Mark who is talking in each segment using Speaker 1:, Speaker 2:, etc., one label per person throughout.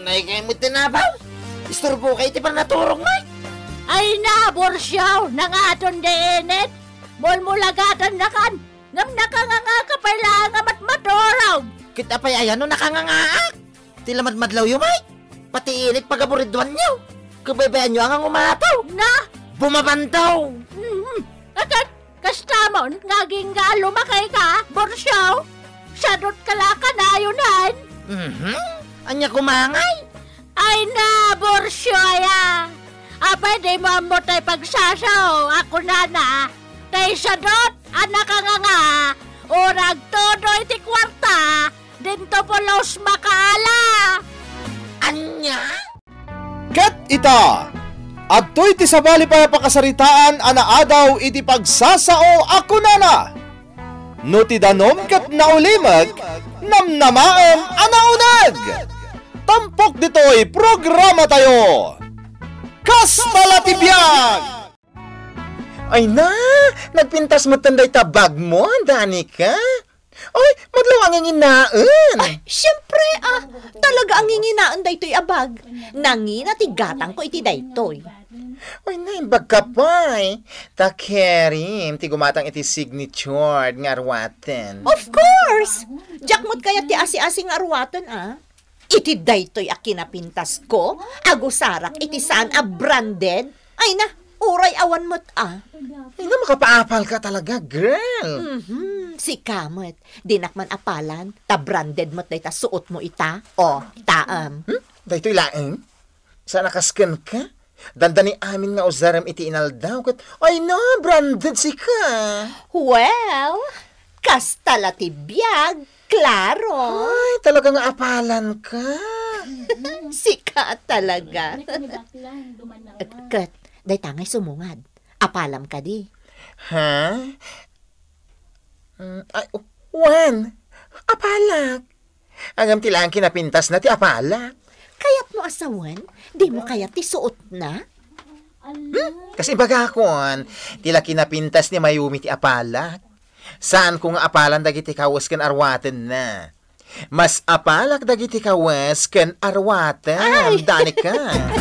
Speaker 1: Ay, kayo mo tinabaw. Istorbo kayo, ti pa naturong, may.
Speaker 2: Ay na, Borsyaw, nangaton deenet. Mulmulagatan na kan. Ngam nakanganga ka pala nga matmaturaw.
Speaker 1: Kita pa ayan, no, nakangangaak. Tilamadmadlaw yung, may. Pati init pagaburidwan nyo. Kabaybayan nyo ang umataw.
Speaker 2: Na?
Speaker 1: Bumabantaw.
Speaker 2: Agad, kastamon, ngaging nga lumakay ka, Borsyaw. Sadot kalaka na yunan.
Speaker 1: Anya kumangay.
Speaker 2: Ay na, Borsyoya. Apay, di mo mo tayo pagsasaw. Ako na. Tay sadot, anak ka nga. Urag todo iti kwarta. Dinto po los makaala.
Speaker 1: Anya?
Speaker 3: Ket ita! Adtoy ti sabali pa pakasaritaan ana adaw iti pagsasao ako nana. No ti danom ket naulimag, namnamaem ana uneg. Tampok ditoy programa tayo. Kastala ti biag!
Speaker 1: Ay na, nagpintas mo tanday tabag mo, Danica. Ay, madlaw ang inginaan.
Speaker 4: Ay, siyempre talaga ang inginaan daytoy abag. Nangina ti gatang ko iti daytoy.
Speaker 1: Ay na, imbag ka pa eh. Takerim, ti gumatang iti signature nga arwaten.
Speaker 4: Of course! Jakmot kaya ti asi-asing arwatan Iti daytoy a kinapintas ko, agusarak iti saan a branded. Ay na, uray awan mo't
Speaker 1: Ay na, makapaapal ka talaga, girl.
Speaker 4: Si Kamot, dinakman apalan, ta branded mo't day ta suot mo ita. O, taam.
Speaker 1: Daytoy laeng? Saan nakaskan ka? Dandani amin nga uzaram iti inaldaw kat, ay na, branded si ka.
Speaker 4: Well, kastala ti biag, klaro.
Speaker 1: Ay, talaga nga apalan ka.
Speaker 4: Sika talaga. Kat, day tangay sumungad. Apalam ka di.
Speaker 1: Ha? Ay, when? Apalak. Agam tilaan kinapintas na ti apalak.
Speaker 4: Kayat mo asawan, di mo kayat ti suot na?
Speaker 1: Kasi baga kon, tila kinapintas ni Mayumi ti apalak. Saan ko nga apalan dagiti kawas kan arwaten na? Mas apalak dagiti kawas kan arwaten, Danica.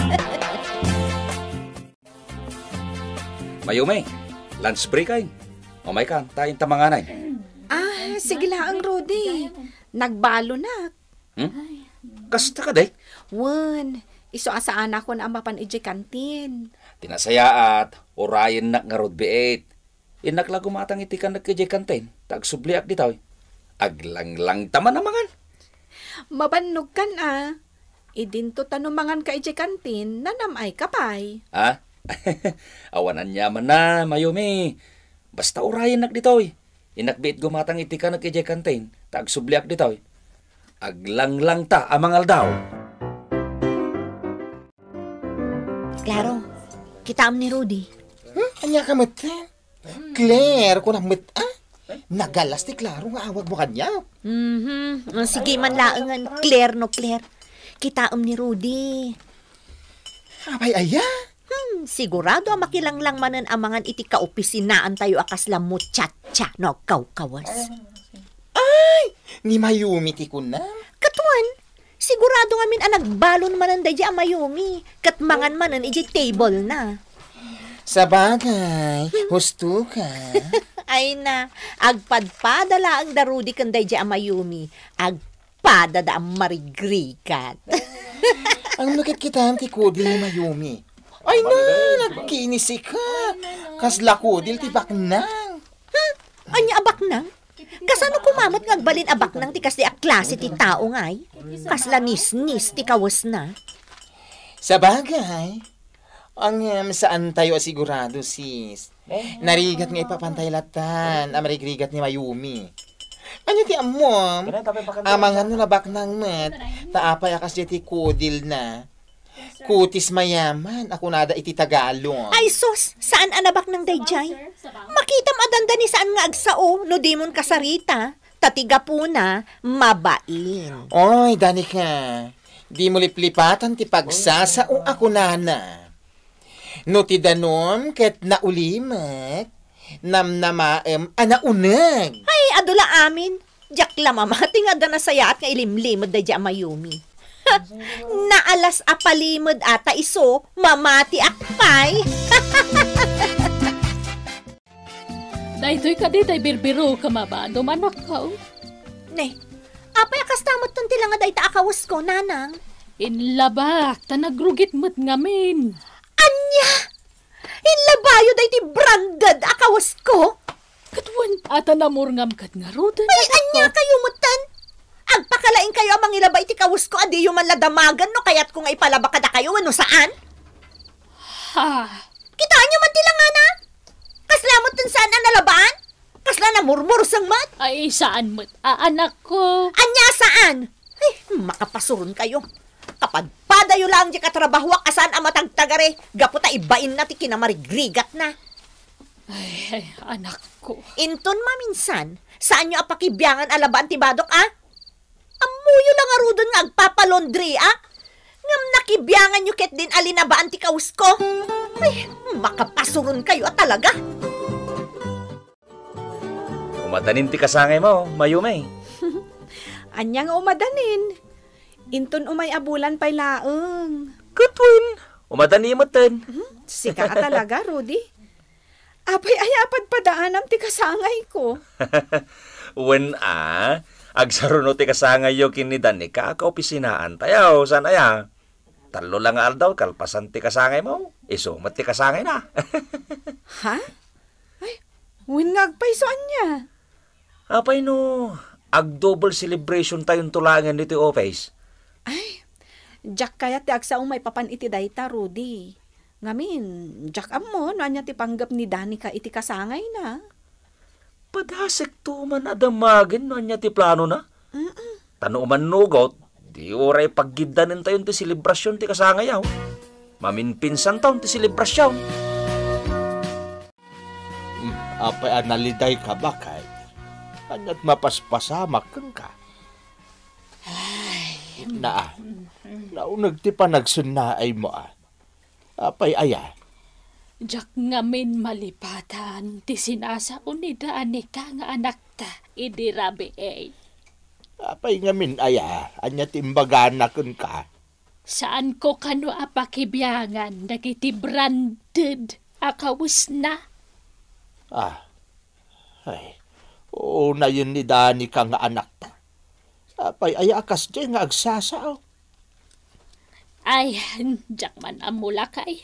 Speaker 5: Mayumi, lunch break ay. Umay ka, tayong tamanganay.
Speaker 6: Sige lang, Rudy. Nagbalo na.
Speaker 5: Kasta ka day?
Speaker 6: Wan, iso asaan ako na amapan iji kantin.
Speaker 5: Tinasayaat, orayan nak nga rodbeet. Inak lang gumatang iti ka nagkijay kantin. Tagsubliak ditaw. Aglang-lang taman namangan.
Speaker 6: Mabannog kan Idinto tanumangan ka iji kantin, nanamay kapay.
Speaker 5: Awanan niya man na, Mayumi. Basta orayan nak ditaw. Inakbiit gumatang iti ka nagkijay kantin. Tagsubliak ditaw. Aglang-lang ta amangal daw.
Speaker 4: Klaro, kita ni Rudy.
Speaker 1: Anya ka mata? Claire, kung namata? Nagalas ti Klaro nga awag mo kanya.
Speaker 4: Sige man laangan, Claire no Claire. Kita ni Rudy.
Speaker 1: Abay aya?
Speaker 4: Sigurado makilanglang manan amangan iti kaopisinaan tayo akas la muchacha no kawas.
Speaker 1: Ay, ni Mayumi ti kunam.
Speaker 4: Katuan, sigurado ngamin nagbalon manan day a Mayumi. Katmangan manan iji table na.
Speaker 1: Sa bagay, husto ka.
Speaker 4: Ay na, agpadpadala ang darudi kanday di ang Mayumi. Agpadada ang marigrikat.
Speaker 1: Ang nakikita ti Kudil ni Mayumi. Ay na, nagkinisi ka. Kasla Kudil ti baknang.
Speaker 4: Anya abaknang? Kasano kumamat nga agbalin abaknang ti kasi a klase ti tao ngay? Kasla nis-nis ti kawas na.
Speaker 1: Sa bagay, ang saan tayo asigurado, sis? Narigat nga ipapantay latan, amarigrigat ni Mayumi. Ano ti amom? Amangan na baknang met, taapay akas ti Kudil na. Kutis mayaman, ako nada iti Tagalog.
Speaker 4: Ay sos, saan anabak ng dayjay? Makitam adanda ni saan nga agsao, no dimon kasarita. Tatiga po na, mabain.
Speaker 1: Oy, Danica, di mo liplipatan ti pagsasao ako nana. No ti danom ket naulimak, namnamaem anauneg.
Speaker 4: Ay, adula amin. Diyak lamama, tingada na sayat nga ilimlimod da dya Mayumi. Naalas apalimod ata iso, mamati akpay.
Speaker 2: Daytoy ka di tay birbiro ka mabado manak ka.
Speaker 4: Ne, apay akastamot ton tila nga dayta akawas ko, nanang.
Speaker 2: Inlabak, tanagrugit mo't ngamin.
Speaker 4: Anya! Inlabayo dayti branded akawas ko.
Speaker 2: Katwan, ata namurngam kat nga rodan.
Speaker 4: Ay, anya kayo mutan. Agpakalain kayo amang ilabay ti kawas ko, adi yung manladamagan no, kaya't kung ipalaba kada kayo, ano saan?
Speaker 2: Ha?
Speaker 4: Kitaan nyo man tila nga na. Kaslamot dun saan ang nalabaan? Kasla na murmur sang mat.
Speaker 2: Ay, saan mo't anak ko?
Speaker 4: Anya saan? Ay, makapasurun kayo. Kapag padayo lang di katrabahuak asan ang matagtagare, gaputa ibain na ti kinamarigrigat na.
Speaker 2: Ay, anak ko.
Speaker 4: Inton maminsan, saan nyo apakibiyangan alabaan ti badok, ah? Amuyo lang arudon nga agpapalondri, ah? Ngam nakibiyangan nyo ket din alinabaan ti kaus ko. Ay, makapasurun kayo talaga.
Speaker 5: Umadanin ti kasangay mo, Mayumi.
Speaker 6: Anya nga umadanin. Inton umay abulan pa'y laeng.
Speaker 5: Katwin, umadani mo ten.
Speaker 6: Sika ka talaga, Rudy. Apay ay apad padaanam ti kasangay ko.
Speaker 5: When agsaro ti kasangay yo kinidan ni ka opisinaan tayaw, san aya? Talo lang aldaw, kalpasan ti kasangay mo. Isumat ti kasangay na.
Speaker 6: Ha? Ay, win nga agpaisoan niya.
Speaker 5: Apay no, ag-double celebration tayong tulangan dito office.
Speaker 6: Ay, Jack kaya ti agsaong may papan iti dayta, Rudy. Ngamin, Jack amo, no anya ti panggap ni Danica iti kasangay na.
Speaker 5: Padasek to man adamagin no anya ti plano na. Tano man nugot, di oray paggidanin tayon ti selebrasyon ti kasangayaw. Maminpinsan taon ti selebrasyon.
Speaker 3: Apay analiday ka ba kay? Anat mapaspasamak kang ka. Naunag ti panagsunaay mo Apay aya.
Speaker 2: Jak ngamin malipatan, ti sinasa unidaan ni ka nga anak ta, idirabi eh.
Speaker 3: Apay ngamin aya, anya timbagana kun ka.
Speaker 2: Saan ko kano apakibiyangan, nagiti branded, akawis na.
Speaker 3: Ay, oo na yun ni Dani ka nga anak ta. Apay aya akas di nga agsasao.
Speaker 2: Ay, jak man amula kay.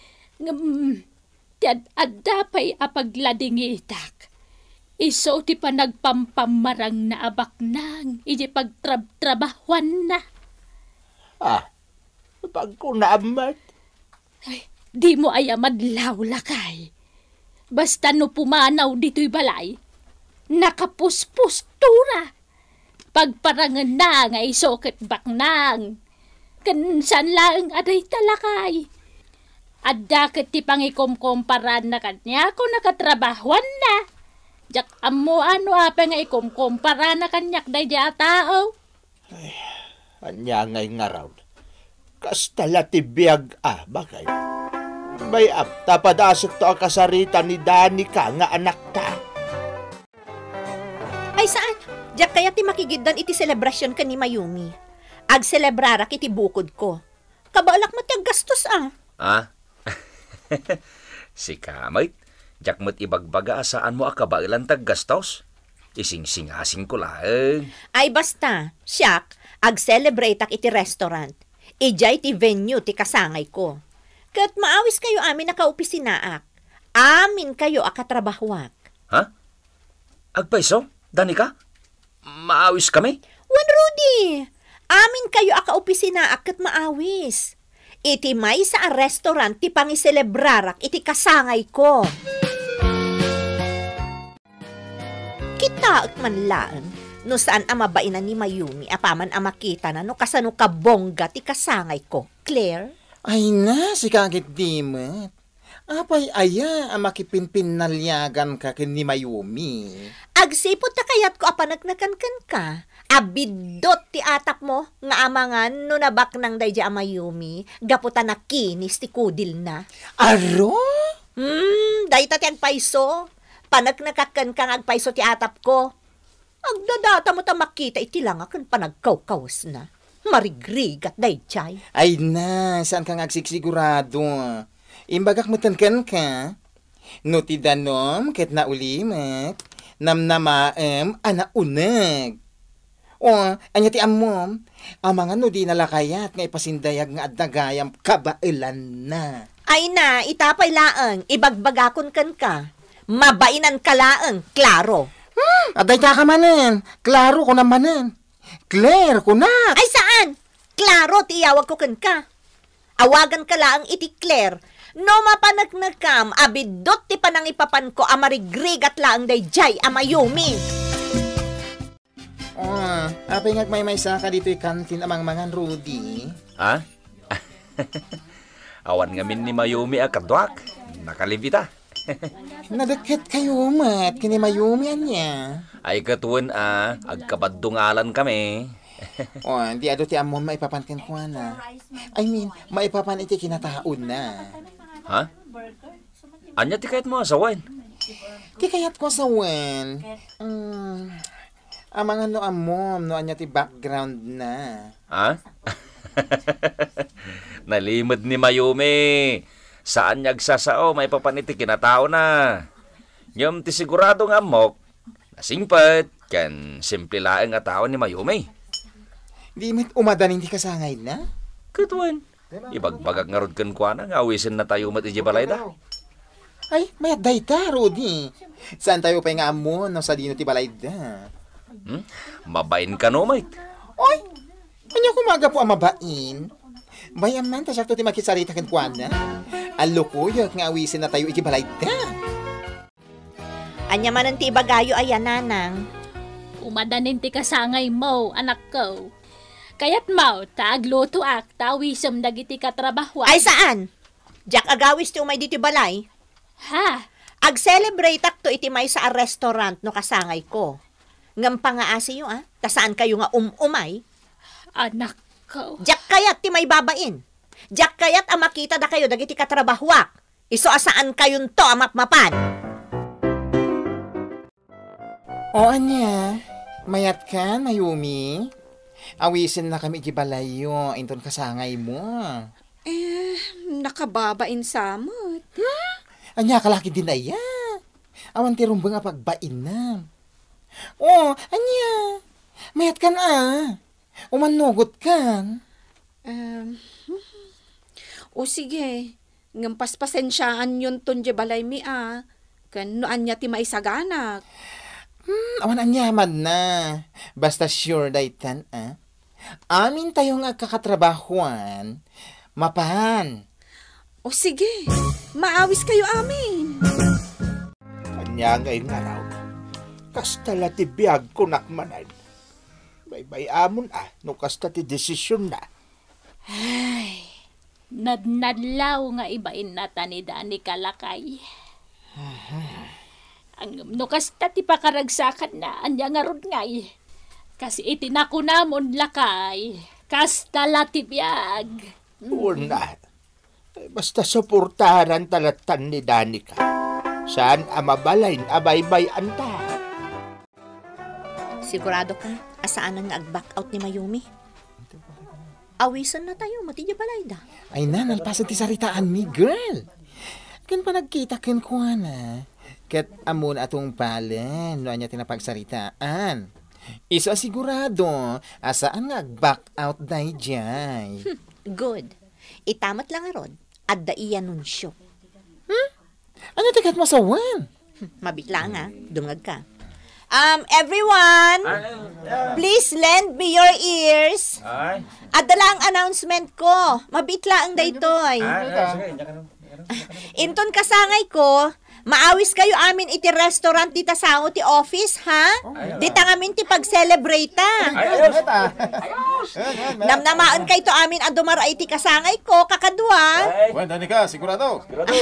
Speaker 2: Adapay apaglading itak. Iso ti pa nagpampamarang na abak nang, iji pagtrabahuan na.
Speaker 3: Pag ko naamat.
Speaker 2: Ay, di mo ay madlaw lakay. Basta no pumanaw dito'y balay, nakapuspustura. Pagparangan na nga isoket baknang. Kansan lang aday talakay. Adda ket ti pangikomkomparan na kanya kung nakatrabahuan na. Jak amo ano apa nga ikomkompara na kanyak day di tao.
Speaker 3: Ay, anya ngay nga raw. Kastala ti biyag bakay. May tapadasok to akasarita ni Danica nga anak ta.
Speaker 4: Ay saan? Jak kaya ti makigidan iti selebrasyon ka ni Mayumi. Ag-celebrarak iti bukod ko. Kabalak mo ti gastos
Speaker 5: Si kamay, jak mo't ibagbaga saan mo akabailan taggastos. Ising-singasing ko lang.
Speaker 4: Ay basta, siyak, ag-celebrate ak iti restaurant. Ijay ti venue ti kasangay ko. Kat maawis kayo amin nakaopisinaak. Amin kayo akatrabahuak.
Speaker 5: Ha? Agpaiso? Danica? Maawis kami?
Speaker 4: Wan Rudy, amin kayo akaopisinaak kat maawis. Iti may sa restaurant ti pangiselebrarak iti kasangay ko. Kita at manlaan, no saan amabainan ni Mayumi apaman amakita na no kasano kabongga ti kasangay ko. Claire?
Speaker 1: Ay na, si kakit dimet. Apay aya, makipinpinalyagan ka kin ni Mayumi.
Speaker 4: Agsipot ta kayat ko apanagnakankan ka. Abidot ti atap mo, nga amangan no nabak nang dayja Mayumi, gaputan na kinis ti kudil na.
Speaker 1: Aro?
Speaker 4: Dayta ti agpaiso. Panagnakakan kang agpaiso ti atap ko. Agdadata mo ta makita iti lang akan panagkaw-kawas na. Marigrigat dayjay.
Speaker 1: Ay na, saan ka agsigsigurado? Imbagak matankan ka, no ti danom ket naulimek, namnamaem anauneg. O, anya ti amom, amanga no di nalakayat nga ipasindayag nga adnagayam kabailan na.
Speaker 4: Ay na, itapay laeng, ibagbagakon kan ka. Mabainan ka laeng, klaro.
Speaker 1: Aday ka manen, klaro ko namanen. Claire ko na.
Speaker 4: Ay saan? Klaro, tiyawag ko kan ka. Awagan ka laeng iti Claire. No mapanagnagkam, abidot ti panangipapan ko amarigrigat laeng dayjay amayumi.
Speaker 1: Apay ngagmay sa ka dito kantin amang mangan Rudy.
Speaker 5: Ha? Awan ngamin ni Mayumi akadwak. Nakalibita.
Speaker 1: Nadakit kayo mat, kini Mayumi niya.
Speaker 5: Ay katuan agkabadungalan kami.
Speaker 1: Di ado ti amon maipapantin ko na. I mean, maipapan iti kinataon na.
Speaker 5: Ha? Anya ti kayat mo asawan?
Speaker 1: Ti kayat ko sa wen. Amang ano amom, no anya ti background na.
Speaker 5: Ha? Nalimod ni Mayumi. Saan nagsasao, may papaniti kinatao na. Ngam ti sigurado nga mok, nasingpat, kan simple laeng nga tao ni Mayumi.
Speaker 1: Di met umadanin ti kasangay na?
Speaker 5: Katuan, ibagbagak nga rod kan kwa na, ngawisin na tayo mat ijibalay da.
Speaker 1: Ay, mayat dayta, Rudy. Saan tayo pa nga amon, no sa dino ti balay da?
Speaker 5: Mabain ka no, mate.
Speaker 1: Oy, kanya kumaga po ang mabain. Bayam man, tasyak to ti makisarita kan kwa na. Alukuyot nga awisin na tayo ikibalay da.
Speaker 4: Anya man ang tibagayo ayan nanang.
Speaker 2: Umadanin ti kasangay mo, anak ko. Kayat mo, taagluto ak, tawisam dagiti katrabaho.
Speaker 4: Ay saan? Jack agawis ti umay diti balay.
Speaker 2: Ha?
Speaker 4: Ag-celebrate ak to iti may sa restaurant no kasangay ko. Ngam pa nga asiyo tasaan kayo nga umay?
Speaker 2: Anak ko.
Speaker 4: Jack kayat ti may babain. Jack kayat makita da kayo dagiti katrabahuak. Iso asaan kayon to amapmapan.
Speaker 1: O anya, mayat ka, Mayumi. Awisin na kami igibalayo, inton kasangay mo.
Speaker 6: Nakababain samot.
Speaker 1: Anya kalaki din aya. Awan ti rumbang apagbain na. O, anya, mayat ka na. Umanugot ka.
Speaker 6: O sige, ngam paspasensyaan yun ton balay mi Kanoan niya ti maisaganak.
Speaker 1: Awan anyaman na. Basta sure daytan, Amin tayo nga kakatrabahuan. Mapahan.
Speaker 6: O sige, maawis kayo amin.
Speaker 3: Kanya ngayon nga raw. Kastala ti biyag ko nakmanan. Baybay amon no kasta ti desisyon na.
Speaker 2: Ay, nadnadlaw nga ibain na tanida ni Kalakay. Ang nukas ti pakaragsakan na, anya nga rod ngay. Kasi itinako namon lakay, kasta latibiyag.
Speaker 3: Una, basta suportahan talatan ni Danica. Saan amabalain abaybay anta?
Speaker 4: Sigurado ka, asaan ang ag-back out ni Mayumi? Awisan na tayo, matidya balay da.
Speaker 1: Ay na, nalpasan ti saritaan mi, girl. Kan pa nagkita ken ko na. Ket amon atong palen, no anya tinapagsaritaan. Isa sigurado, asaan nga ag-back out dayjay.
Speaker 4: Good. Itamat lang arod, at daiyan nunsyo.
Speaker 1: Ano tikat mo sa wan?
Speaker 4: Mabitla nga, dumag ka. Everyone, please lend me your ears. At dala ang announcement ko. Mabitla ang daytoy. Inton kasangay ko, maawis kayo amin iti restaurant dita sa ti office, ha? Dita ngamin ti pag-celebrate ta. Namnamaon kay to amin adumar ay ti kasangay ko, kakadwa.
Speaker 7: Bueno, Danica, sigurado.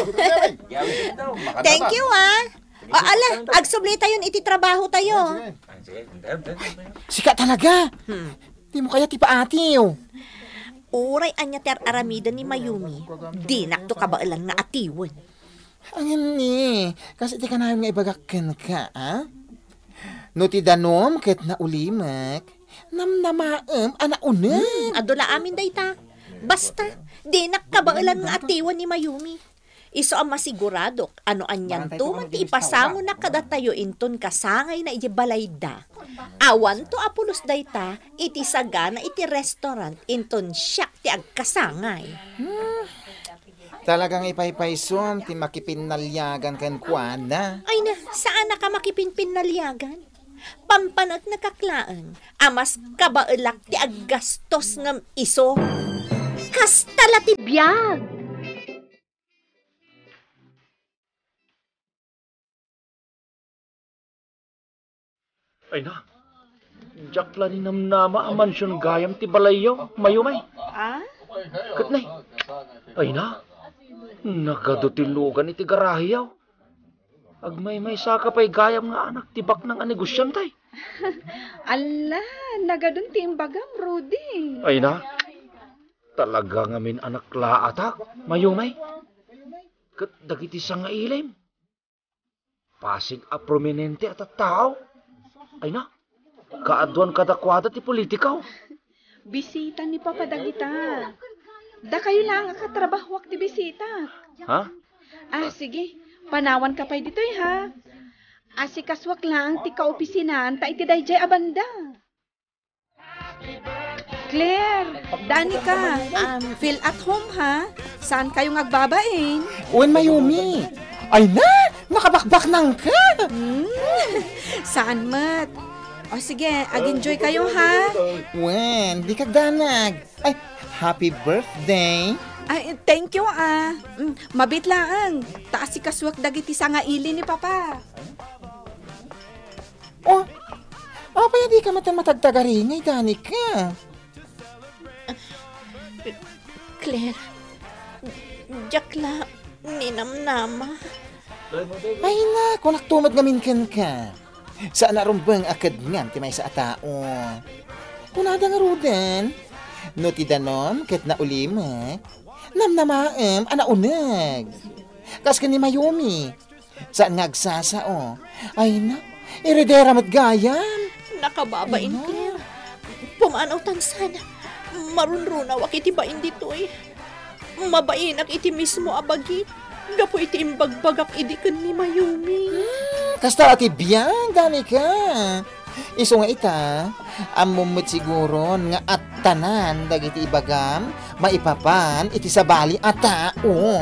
Speaker 4: Thank you, ha? Agsubli tayo iti trabaho tayo.
Speaker 1: Sika talaga. Di mo kaya ti paatiw.
Speaker 4: Uray anya ter aramida ni Mayumi. Di nakto kabailan nga atiwan.
Speaker 1: Angin ni, kasi ti kanayon nga ibagakken ka, No ti danom ket na ulimek, Namnamaem, anauneg.
Speaker 4: Adula amin dayta. Basta, di nakabailan nga atiwan ni Mayumi. Iso ang masigurado, ano anyan to, mati ipasamo na kadatayo inton kasangay na ijibalayda. Awan to apulos dayta, iti sagana iti restaurant inton siyak ti agkasangay.
Speaker 1: Talagang ipaypaysom, ti makipinalyagan kan kuana.
Speaker 4: Ay na, saan na ka makipinpinalyagan? Pampanat nakaklaan, amas kabaelak ti aggastos ngam iso. Kastala ti biyag.
Speaker 3: Ay na, jakla ni namnama ang mansyon gayam ti balayaw, mayumay.
Speaker 6: Ah?
Speaker 3: Katnay, ay na, nakadutilugan iti garahiyaw. Agmay-may saka pa'y gayam nga anak tibak ng anegosyantay.
Speaker 6: Ala, nagadun ti imbagam, Rudy.
Speaker 3: Ay na, talaga ngamin anak laatak, mayumay. Kat dagiti sa nga ilim. Pasig a prominente at tao. Ay na, kaadwan kadakwada ti politikaw.
Speaker 6: Bisita ni Papa Dagita. Da kayo lang katrabahwak ti bisita.
Speaker 3: Ha?
Speaker 6: Ah, sige. Panawan ka pa'y dito'y ha. Asikaswak lang ti kaopisinaan ta iti dayjay abanda. Claire, Danica, feel at home ha. Saan kayo ngagbabain?
Speaker 1: Uwan Mayumi. Ay na, nakabakbak nang ka.
Speaker 6: Saan mat? O sige, ag-enjoy kayo ha.
Speaker 1: Wen, di kagdanag. Ay, happy birthday.
Speaker 6: Ay, thank you ah. Mabit lang. Taas si kaswak dagiti sa nga ili ni Papa.
Speaker 1: Oh, paya di ka matagtagaringay, Danica.
Speaker 4: Claire, jakla, ninamnama.
Speaker 1: Ay na, kung naktumad ngamin ka. Saan narumbang akad nga, timay sa atao. Kunada nga rudan. No ti danom, ket na ulima. Namnamaem, anaunag. Kas ka ni Mayumi. Saan nga agsasao. Ay na, iredera mat gayam.
Speaker 4: Nakababain, Claire. Pumanaw tansan. Marunrunaw ak iti bain dito'y. Mabainak iti mismo abagit. Gapo iti imbagbagak idikan ni Mayumi.
Speaker 1: Kasta ati biyang, Danica. Iso nga ita, amumot siguro nga at tanan dagiti ibagam, maipapan iti sabali at tao.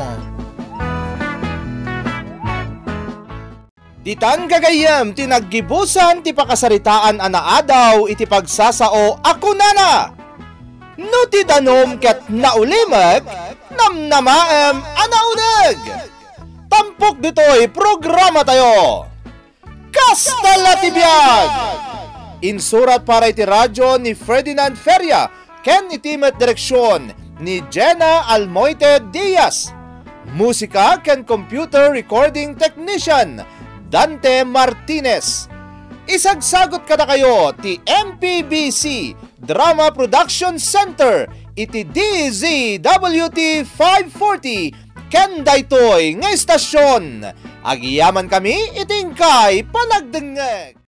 Speaker 3: Ditang gagayam tinaggibusan ti pakasaritaan anaadaw iti pagsasao ako nana. No ti danom ket naulimek namnamaem anauneg. Tampok ditoy programa tayo. Kastala ti biag. Insurat para iti radyo ni Ferdinand Feria ken itimet direksyon ni Jenna Almoite Diaz. Musika ken computer recording technician Dante Martinez. Isagsagot kada kayo ti MPBC Drama Production Center iti DZWT 540 ken daytoy nga istasyon. Agiyaman kami itingkay panagdengeg.